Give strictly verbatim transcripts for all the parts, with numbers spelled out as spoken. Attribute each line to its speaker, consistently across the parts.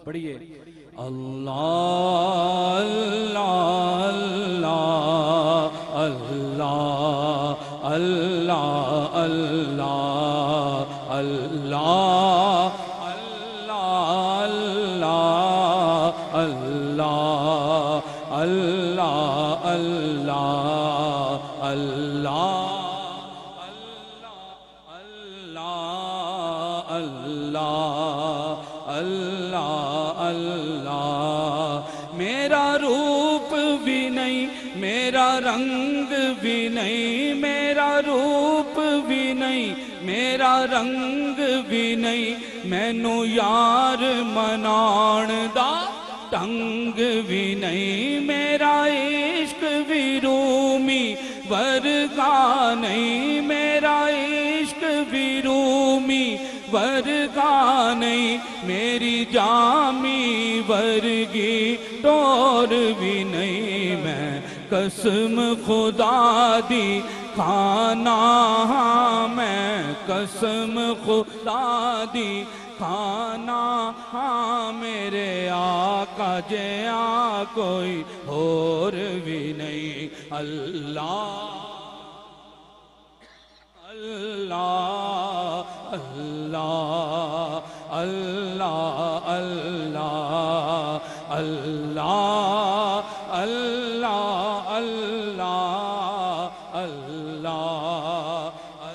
Speaker 1: پڑھیے اللہ اللہ اللہ اللہ اللہ اللہ اللہ اللہ اللہ اللہ اللہ اللہ اللہ اللہ میرا روپ بھی نہیں میرا رنگ بھی نہیں میرا روپ بھی نہیں میرا رنگ بھی نہیں مینو یار منان دا ٹنگ بھی نہیں میرا عشق بھی رومی ورگا نہیں میرا عشق بھی رومی ورگا نہیں میری جامی ورگی ٹور بھی نہیں میں قسم خدا دی کھانا ہاں میں قسم خدا دی کھانا ہاں میرے آقا جیاں کوئی اور بھی نہیں اللہ اللہ اللہ اللہ اللہ اللہ اللہ اللہ اللہ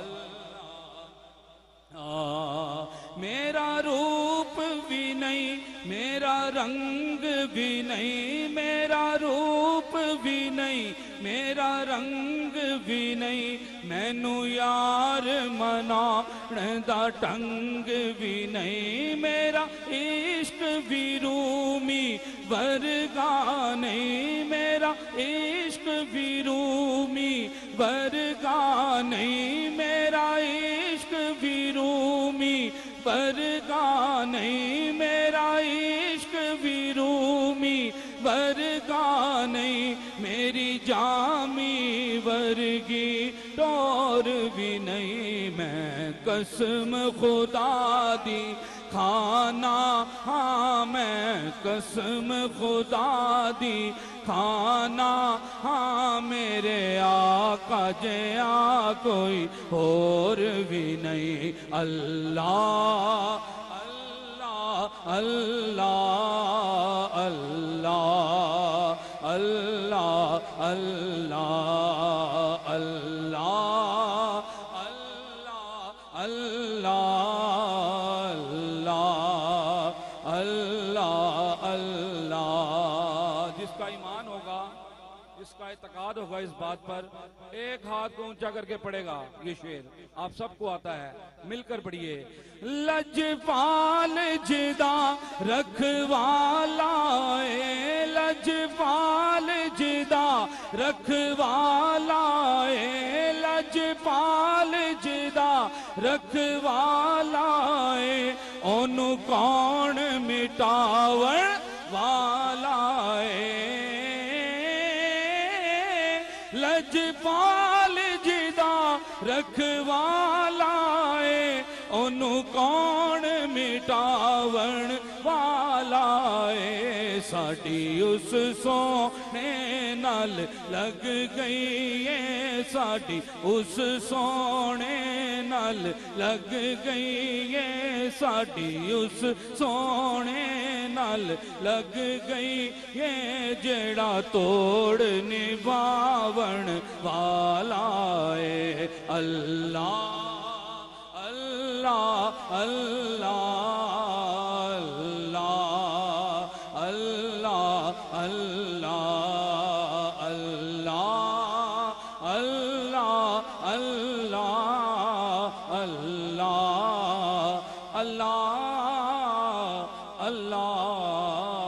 Speaker 1: اللہ میرا روپ بھی نہیں میرا رنگ بھی نہیں میرا روپ بھی نہیں میرا رنگ بھی نہیں مینو یار منان دا ٹنگ بھی نہیں میرا عشق بھی رومی ورگا نہیں میرا عشق بھی رومی ورگا نہیں میرا عشق بھی رومی ورگا نہیں میرا عشق بھی رومی ورگا نہیں میری جامی ورگی ٹور بھی نہیں میں قسم خدا دی کھانا ہاں میں قسم خدا دی کھانا ہاں میرے آقا جیاں کوئی اور بھی نہیں اللہ اللہ اللہ اللہ اللہ اللہ اللہ اللہ اللہ جس کا ایمان ہوگا جس کا اعتقاد ہوگا اس بات پر ایک ہاتھ کو اونچا کر کے پڑھے گا یہ شعر آپ سب کو آتا ہے مل کر پڑھیے لجپال جدا رکھوالا اے لجپال جدا رکھوالا اے لجپال جدا رکھوالا اے اونوں کون مٹاون والا اے لجپال جدا رکھوالا اے اونوں کون مٹاون والا اے ساڈی اس سونے نال لگ گئی ہے ساڈی اس سونے نال لگ گئی ہے ساڈی اس سونے نال لگ گئی ہے جیڑا توڑ نبھاون والا اے اللہ اللہ اللہ اللہ اللہ اللہ اللہ اللہ اللہ اللہ اللہ